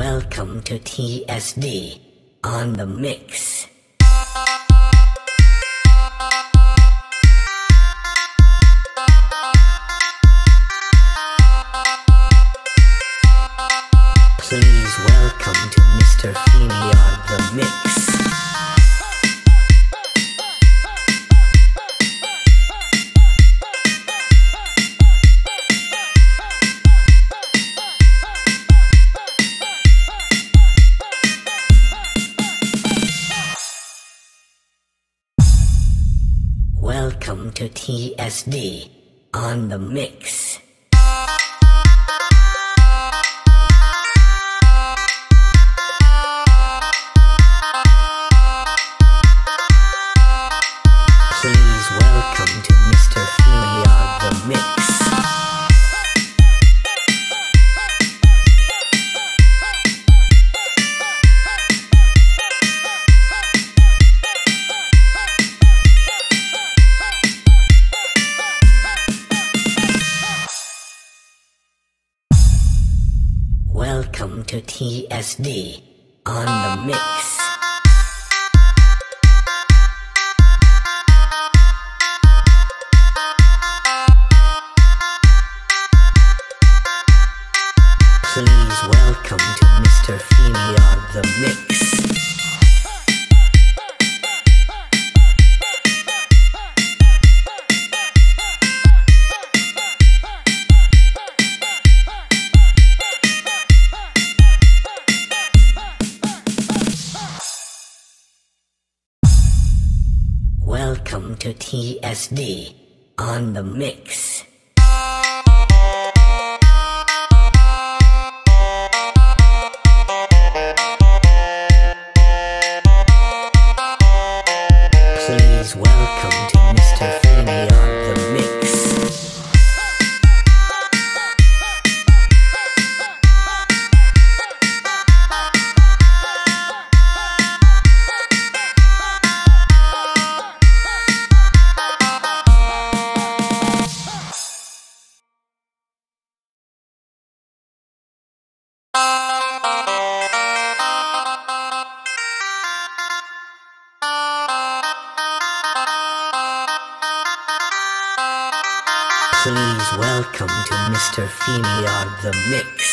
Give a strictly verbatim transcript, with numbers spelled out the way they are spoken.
Welcome to T S D on the mix. Please welcome to Mister Feeney on the mix. Welcome to T S D on the mix. Please welcome to Mister Feeney on the mix. Welcome to T S D on the mix. Please welcome to Mister Feeney on the mix. Welcome to T S D on the mix. Please welcome to Mister Feeney on the mix. Please welcome to Mister Feeney on the mix.